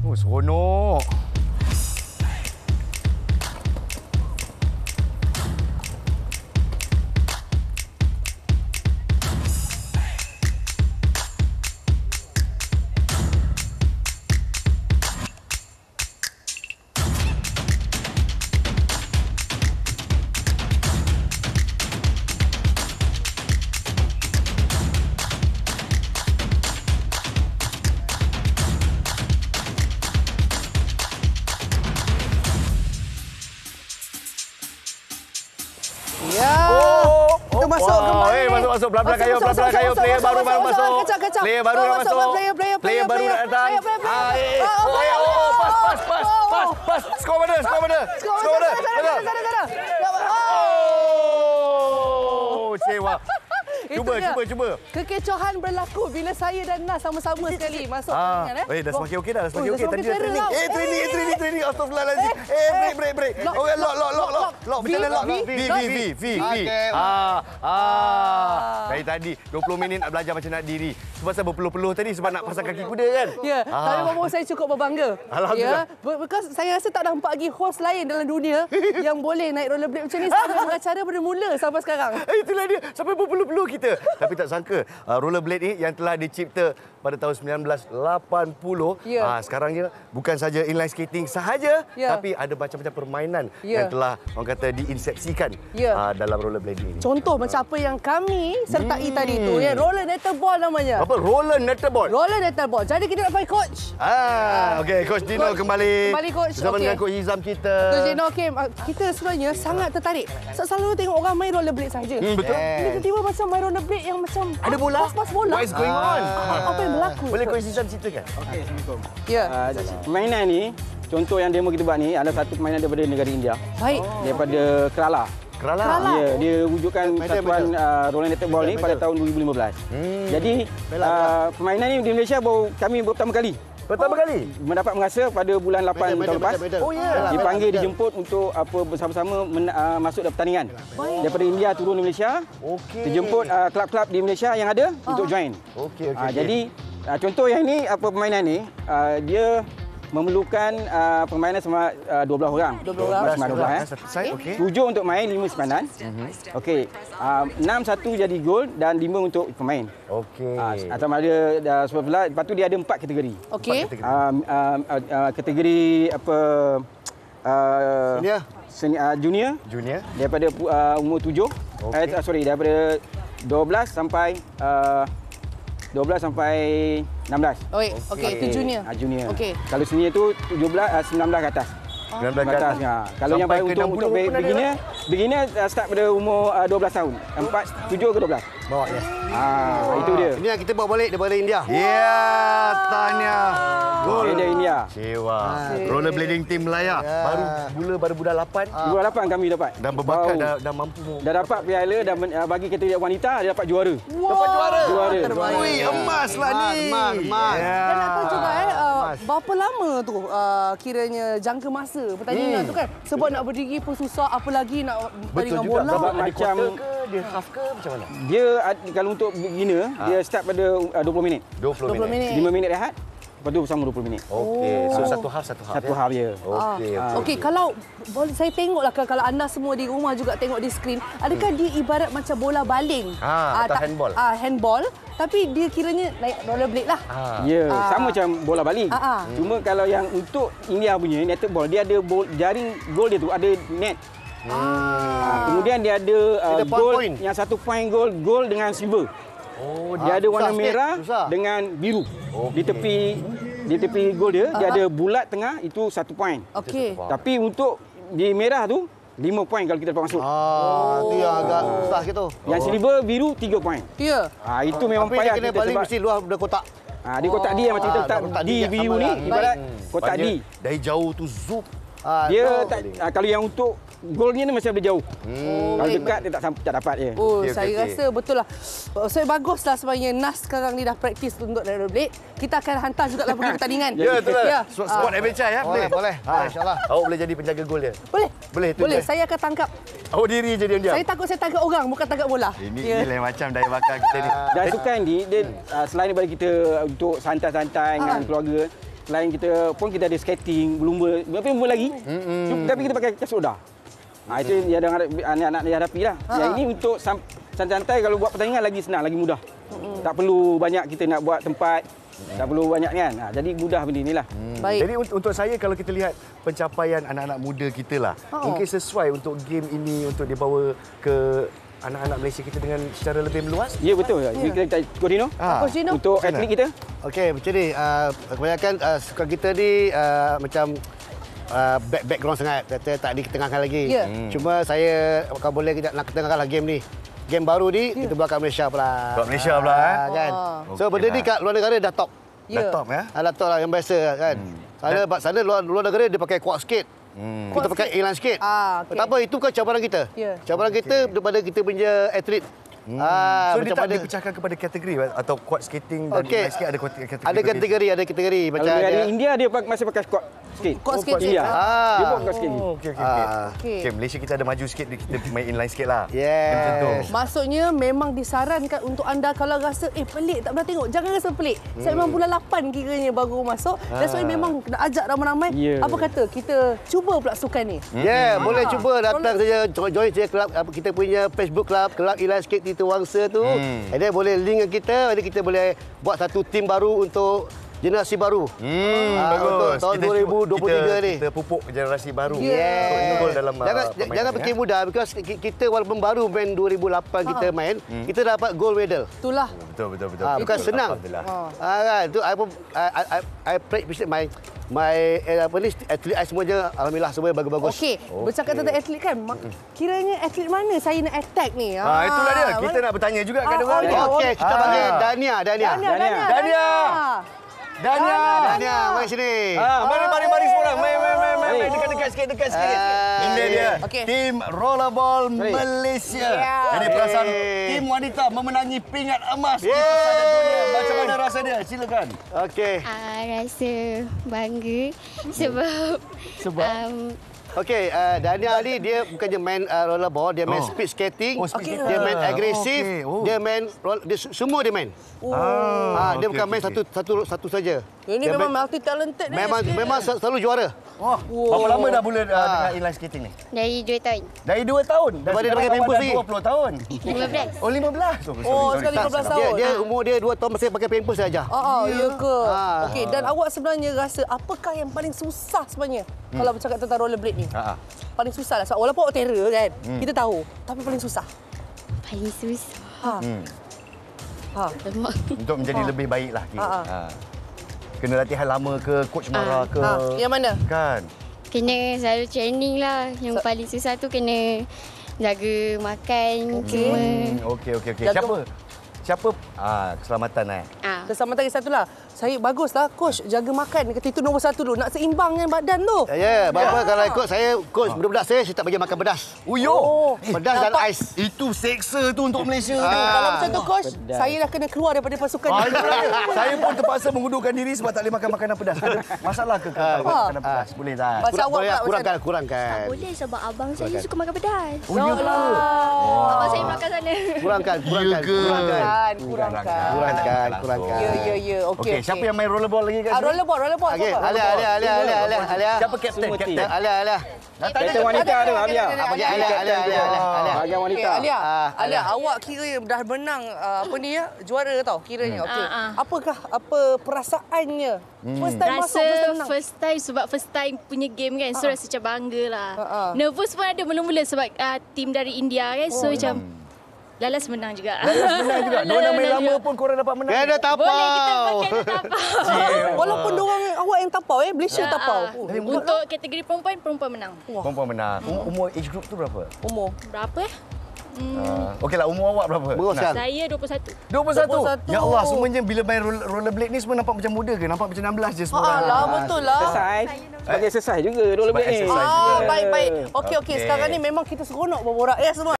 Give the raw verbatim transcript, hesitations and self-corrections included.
Oh, seronok. Masuk kembali. Eh, masuk masuk pelan-pelan kayu, pelan-pelan kayu. Player baru baru masuk. Player baru masuk. Player player Player baru datang. Ah, eh. Oh, eh, oh, pas pas pas pas pas. Skor mana? Skor mana? Skor mana? Oh, sewa. Cuba, cuba, cuba. Kekecohan berlaku bila saya dan Nas sama-sama sekali masuk pertandingan. Eh, dah semakin okey dah, dah semakin Oh, okey. dah Tadi semakin dah training. clear Eh, dah. training, Eh, training, training. Astagfirullahalazim. eh, Eh, break, eh, break, break. lock, Okey, lock, lock, lock, lock. Lock, V, macam mana lock? V, V, lock. V, V, V, V. Okey. Ah, ah. Dari tadi dua puluh minit nak belajar macam nak diri. Sebab saya berpeluh-peluh tadi sebab nak pasang kaki kuda kan? Ya, tapi Bobo saya cukup berbangga. Alhamdulillah. Ya, because saya rasa tak nampak lagi host lain dalam dunia yang boleh naik rollerblade macam ni sampai mengacara bermula sampai sekarang. Eh, itulah dia. Sampai berpeluh-peluh kita. Tapi tak sangka, uh, rollerblade ni yang telah dicipta pada tahun sembilan belas lapan puluh. Ya. Uh, sekarang ni bukan saja inline skating sahaja, Ya. tapi ada macam-macam permainan Ya. yang telah orang kata diinsepsikan Ya. uh, dalam rollerblade ini. Contoh macam apa yang kami sertai Hmm. tadi tu, ya, roller netball namanya. Apa? Roller netball. Roller netball. Jadi kita nak panggil coach. Ah, okey, Coach Dino Coach, kembali. kembali, Coach. Bersama Okey. dengan Coach Izam kita. Coach Dino, okay, kita sebenarnya sangat tertarik. So, selalu tengok orang main rollerblade saja. Hmm, betul. Ini tiba-tiba macam main rollerblade yang macam Ada bola. Pas-pas bola. What is going on? Ah, apa yang berlaku? Boleh Coach Izam ceritakan? Okey, Assalamualaikum. Ya. Uh, permainan ni, contoh yang demo kita buat ni adalah satu permainan daripada negara India. Baik. Daripada Kerala. Kerala. Kerala. Ya, dia wujudkan satuan uh, roller netball ni pada tahun dua ribu lima belas. Hmm. Jadi, uh, permainan ni di Malaysia baru kami baru pertama kali Pertama kali? mendapat menguasa pada bulan lapan tahun lepas. Oh, ya. Dipanggil, dijemput untuk apa bersama-sama men, uh, masuk dalam pertandingan. Daripada India turun di Malaysia. Okey. Dijemput uh, klub-klub di Malaysia yang ada untuk join. Okey, okey. Ah, okey. jadi ah, contoh yang ini apa permainan ni ah, dia memerlukan ah, permainan sama ah, dua belas orang. dua belas orang. Maksimal dua belas eh. Satu side, okey. Tujuh untuk main, lima simpanan. Okey. Ah, enam satu jadi gol dan lima untuk pemain. Okey. Ah, atau ada dah sebelah lepas tu dia ada empat kategori. Okey. Ah, ah, ah, ah, kategori apa ah, Senior. seni, ah, junior Junior. daripada ah, umur tujuh. Okey. Eh, sorry daripada dua belas sampai ah, dua belas sampai enam belas. Oh, okey, okay, itu junior. Ah, junior. Okey. Kalau senior tu tujuh belas ah, sembilan belas ke atas. sembilan belas Ke ke atas. atas. Ya. Kalau yang Sampai baru ke untuk enam puluh untuk pun ada beginner, beginner ah, start pada umur ah, dua belas tahun. empat, tujuh ke dua belas. Bawa ya. Ah, itu dia. Ini yang kita bawa balik daripada India. Ya, Tanya. Gol. Dia dari India. Cewa. Rollerblading tim Melaya. Baru mula baru budak lapan. dua puluh lapan kami dapat. Dah berbakat, Baru. dah, dah mampu. Dah dapat piala dan men- ah, bagi kategori wanita dia dapat juara. Dapat juara. Juara. Ui, emas lah ni. Emas, emas. Ya. Dan apa juga eh, uh, berapa lama tu uh, kiranya jangka masa pertandingan Hmm. tu kan? Sebab nak berdiri pun susah, apalagi nak pertandingan juga. bola. Sebab Dia macam quarter ke, dia half ke macam mana? dia ad- kalau untuk beginner dia start pada ah, dua puluh minit. dua puluh dua puluh minit. minit. lima minit rehat. Lepas tu bersama dua puluh minit. Okey, so Oh. satu half, satu half. Satu ya? half je. Okey, Ah. okey. Okey, kalau boleh saya tengoklah ke- kalau anda semua di rumah juga tengok di skrin, adakah dia ibarat macam bola baling? Ah, atau tak- handball. Ah, handball, tapi dia kiranya naik rollerblade lah. Ah. Ya, Ah. sama macam bola balik. Ah, ah. Cuma kalau yang untuk India punya netball, dia ada bol, jaring gol dia tu ada net. Ah. Kemudian dia ada uh, Ada gol point-point. yang satu point gol, gol dengan silver. Oh, Dia Ah, ada warna susah sikit, merah susah. dengan biru. Okey. Di tepi di tepi gol dia, dia ada bulat tengah itu satu point. Okey. Tapi untuk di merah tu lima point kalau kita dapat masuk. Ah, tu yang agak susah gitu. Yang silver biru tiga point. Ya. Ah itu memang Tapi dia payah kena kita balik sebab mesti luar dari kotak. ah di kotak D yang macam kita Ah, letak kotak D D yang biru sama ni lah. ibarat Hmm. kotak D. Maknanya dari jauh tu zup. Ah, Dia tu- tak, ah, kalau yang untuk golnya ni masih ada jauh. Oh, Kalau baik. dekat dia tak sampai tak dapat je. Oh, Okey, saya okey, rasa betul lah. Oh, so, baguslah sebenarnya Nas sekarang ni dah praktis untuk rollerblade. Kita akan hantar juga lah pergi pertandingan. Ya, betul. Ya. Sport sport adventure ya, Boleh, boleh. Ah, InsyaAllah. Awak boleh jadi penjaga gol dia. Boleh? Boleh, tu Boleh, je. saya akan tangkap. Awak diri je diam-diam. Saya takut saya tangkap orang, bukan tangkap bola. Ini Ya. ni lain macam daya bakar kita ni. Dan sukan ni dia ah, selain daripada kita untuk santai-santai dengan keluarga, Selain kita pun kita ada skating, berlumba, apa yang lagi. Mm-hmm. Tapi kita pakai kas roda. Ha, itu yang anak-anak dihadapi lah. Ha. Yang ini untuk santai-santai kalau buat pertandingan lagi senang, lagi mudah. Mm-hmm. Tak perlu banyak kita nak buat tempat. Tak perlu banyak kan. Ha, jadi mudah benda inilah. Hmm. Baik. Jadi untuk saya kalau kita lihat pencapaian anak-anak muda kita lah, oh. mungkin sesuai untuk game ini untuk dibawa ke anak-anak Malaysia kita dengan secara lebih meluas. Ya betul. Ya. Jadi kita Kodino. Ha. Kodino untuk atlet kita. Okey, macam ni. Uh, kebanyakan uh, sukan kita ni uh, macam uh, back background sangat. Kata tak diketengahkan lagi. Yeah. Hmm. Cuma saya kalau boleh kita nak ketengahkanlah game ni. Game baru ni yeah. kita buat kat Malaysia pula. Kat Malaysia pula eh. Kan. Oh. So okay benda lah. Ni kat luar negara dah top. Yeah. Dah top ya. Ah, dah top lah yang biasa kan. Hmm. Sana Dan, sana luar luar negara dia pakai quad skate. Hmm. Kita pakai inline skate. Ah, okay. Tak apa, itu kan cabaran kita. Yeah. Cabaran okay. kita daripada kita punya atlet. Hmm. Ah, so dia tak dipecahkan kepada kategori atau quad skating dan okay. inline skate ada kategori. Ada kategori, ada kategori macam ada. Di India dia masih pakai quad skate. Quad skate. India. Ah. Dia buat quad skate. Oh, okey okey okey. Okay. Okay, Malaysia kita ada maju sikit, kita main inline skate lah. Yes. Macam tu. Maksudnya memang disarankan untuk anda kalau rasa eh pelik tak pernah tengok, jangan rasa pelik. Hmm. Saya memang bulan lapan kiranya baru masuk. Ah. Dan so memang nak ajak ramai-ramai. Yeah. Apa kata kita cuba pula sukan ni? Ya, yeah, hmm. boleh cuba datang saja join saja kelab kita punya Facebook club, kelab inline skate Tita Wangsa tu. Hmm. Ada boleh link kita, ada kita boleh buat satu tim baru untuk generasi baru. Hmm, uh, bagus. Untuk tahun kita, dua ribu dua puluh tiga kita, ni. Kita pupuk generasi baru. Yeah. Untuk dalam jangan uh, jangan fikir ya? mudah because kita walaupun baru main dua ribu lapan ha. kita main, hmm. kita dapat gold medal. Itulah. Betul betul betul. Ha, bukan betul, senang. Ha kan, tu I pun I I I appreciate my my eh, apa ni atlet I semua je alhamdulillah semua bagus-bagus. Okey, okay. bercakap tentang atlet kan, kiranya atlet mana saya nak attack ni? Ha, ah, itulah dia. Kita mana? Nak bertanya juga kat orang ni. Okey, kita panggil Dania, Dania. Dania, Dania. Dania. Dania. Dania, mari sini. Ha, mari mari mari semua. Mai mai mai mai mai dekat-dekat sikit, dekat sikit. Ini dia. Okay. Tim Rollerball Malaysia. Yeah. Jadi perasaan tim wanita memenangi pingat emas di pesawat dunia. Macam mana rasa dia? Silakan. Okey. Uh, rasa bangga sebab sebab um, Okey, uh, Dania ni dia bukannya main uh, rollerball, dia main oh. speed skating, oh, speed dia main agresif, okay. oh. dia main roll, dia semua dia main. Oh. Ah, dia okay, bukan okay, main okay. satu satu satu saja. Ini dia memang multi talented ni. Memang memang selalu juara. Oh. Wow. Berapa lama dah mula uh, ah. dengan inline skating ni? Dari dua tahun. Dari dua tahun. Lepas dia pakai pampers lagi. dua puluh tahun. lima belas. Oh, lima belas. Oh, sorry, oh sorry. sekali lima belas tahun. Dia, dia umur dia dua tahun masih pakai pampers saja. Oh, oh ya ke? Ah. Okey, dan awak sebenarnya rasa apakah yang paling susah sebenarnya hmm. kalau bercakap tentang rollerblade ni? Ha. Paling susah lah. So, walaupun awak terror kan, hmm. kita tahu. Tapi paling susah. Paling susah. Ha. Hmm. Ha. Untuk menjadi ha. lebih baiklah kita. Ha. Ha. Kena latihan lama ke, coach marah ha. ke? Ha. Yang mana? Kan. Kena selalu training lah. Yang so, paling susah tu kena jaga makan okey. semua. Okey okey okey. Siapa? Siapa? Ah, keselamatan eh. Ah. Keselamatan lagi satulah. Saya baguslah coach jaga makan. Kata itu nombor satu dulu. Nak seimbang dengan badan tu. Ya, yeah, bapa kalau ikut saya coach budak-budak saya saya tak bagi makan pedas. Uyo. Oh, pedas dan ais. Itu seksa tu untuk Malaysia. Ah. Kalau macam tu coach, pedas. Saya dah kena keluar daripada pasukan ah, ni. Saya pun terpaksa mengundurkan diri sebab tak boleh makan makanan pedas. Ada masalah ke kalau ah. makanan pedas? Boleh tak? Kurang, boleh kurangkan kurangkan. Tak boleh sebab abang saya suka makan pedas. Oh, ya ke? Oh. Abang saya makan sana. Kurangkan, kurangkan, kurangkan. Kurangkan, kurangkan, kurangkan. Ya, ya, ya. Okey. Siapa yang main rollerball lagi kat sini? Ah, rollerball, rollerball. Okey, Alia, Alia, Alia, Alia, Alia, Alia. Siapa kapten? Kapten. Alia, Alia. Kapten wanita tu, Alia. Apa dia? Alia, Alia, Alia, Alia. Bahagian wanita. Alia, Alia, awak kira dah menang apa ni ya? Juara tau kiranya. Okey. Apakah apa perasaannya? First time masuk, first time menang. First time sebab first time punya game kan. So rasa macam bangga lah. Nervous pun ada mula-mula sebab tim dari India kan. So macam Lalas menang juga. Lalas menang juga. Diorang main lama pun korang dapat menang. Kena tapau. Boleh kita pakai tapau. Walaupun diorang awak yang tapau eh, Malaysia ya, tapau. Uh, untuk kategori perempuan, perempuan menang. Wah. Perempuan menang. Hmm. Umur age group tu berapa? Umur berapa eh? Hmm. Uh, Okeylah, umur awak berapa? Berapa? Saya dua puluh satu. dua puluh satu. Ya Allah, semuanya bila main rollerblade ni semua nampak macam muda ke? Nampak macam enam belas je semua orang. Alah, betul lah. Exercise. Bagi exercise juga rollerblade ni. Ah, baik baik. Okey okey, sekarang ni memang kita seronok berborak ya semua.